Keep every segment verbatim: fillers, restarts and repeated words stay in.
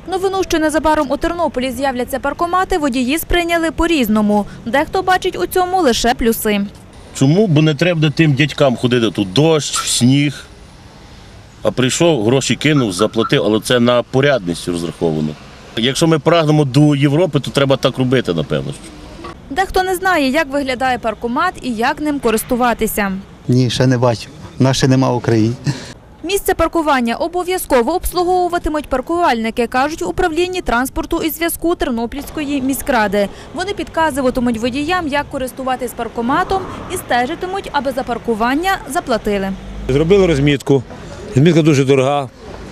Новину, що незабаром у Тернополі з'являться паркомати, водії сприйняли по-різному. Дехто бачить у цьому лише плюси. Чому? Бо не треба тим дядькам ходити тут дощ, сніг. А прийшов, гроші кинув, заплатив, але це на порядність розраховано. Якщо ми прагнемо до Європи, то треба так робити, напевно. Дехто не знає, як виглядає паркомат і як ним користуватися. Ні, ще не бачу. Нас ще нема в Україні. Місце паркування обов'язково обслуговуватимуть паркувальники, кажуть в управлінні транспорту і зв'язку Тернопільської міськради. Вони підказуватимуть водіям, як користуватись паркоматом і стежитимуть, аби за паркування заплатили. Зробили розмітку. Розмітка дуже дорога.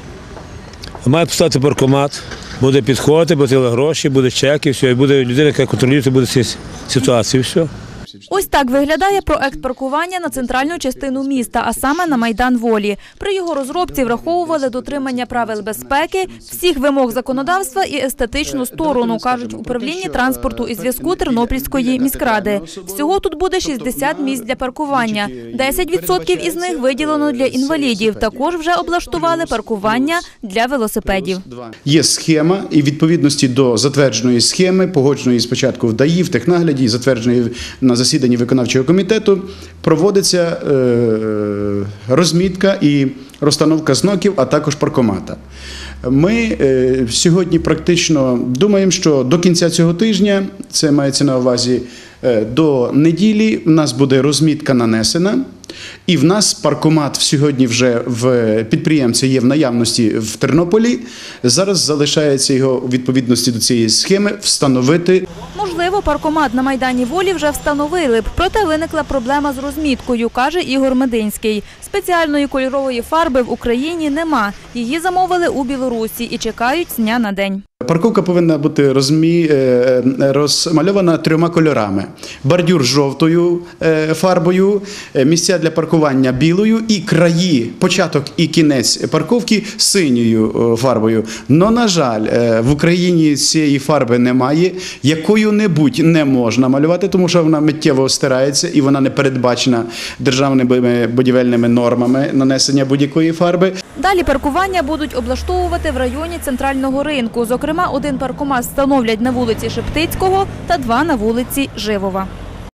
Має поставити паркомат, буде підходити, платили гроші, буде чеки, все, і буде людина, яка контролює буде ситуацію. Все. Ось так виглядає проект паркування на центральну частину міста, а саме на Майдан Волі. При його розробці враховували дотримання правил безпеки, всіх вимог законодавства і естетичну сторону, кажуть в управлінні транспорту і зв'язку Тернопільської міськради. Всього тут буде шістдесят місць для паркування. десять відсотків із них виділено для інвалідів. Також вже облаштували паркування для велосипедів. Є схема, і в відповідності до затвердженої схеми, погодженої спочатку в ДАІ, в технагляді, затвердженої на засіданні виконавчого комітету, проводиться е, розмітка і розстановка знаків, а також паркомата. Ми е, сьогодні практично думаємо, що до кінця цього тижня, це мається на увазі е, до неділі, в нас буде розмітка нанесена. І в нас паркомат сьогодні вже в підприємця є в наявності в Тернополі. Зараз залишається його у відповідності до цієї схеми встановити. Можливо, паркомат на Майдані Волі вже встановили б, проте виникла проблема з розміткою, каже Ігор Мединський. Спеціальної кольорової фарби в Україні нема. Її замовили у Білорусі і чекають з дня на день. Парковка повинна бути розмі... розмальована трьома кольорами. Бордюр жовтою фарбою, місця для паркування білою і краї, початок і кінець парковки синьою фарбою. Но, на жаль, в Україні цієї фарби немає, якою-небудь не можна малювати, тому що вона миттєво стирається і вона не передбачена державними будівельними нормами нанесення будь-якої фарби. Далі паркування будуть облаштовувати в районі центрального ринку. Зокрема, один паркомат встановлять на вулиці Шептицького та два на вулиці Живова.